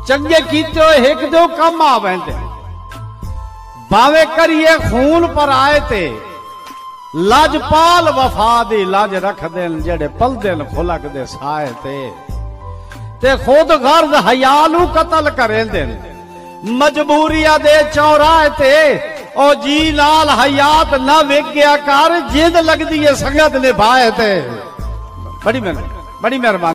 चंगे कीते हो एक दो कम आवेंदे भावे करिए खून पर आए थे लाजपाल वफा दी लाज रख देन जेड़े पल देन खुलक दे साए ते खुद गर्द हयालू कतल करें देन मजबूरिया दे चौराहे ते ओ जी लाल हयात न वेग्या कर जिद लगदी है संगत निभाए थे। बड़ी मेहरबानी।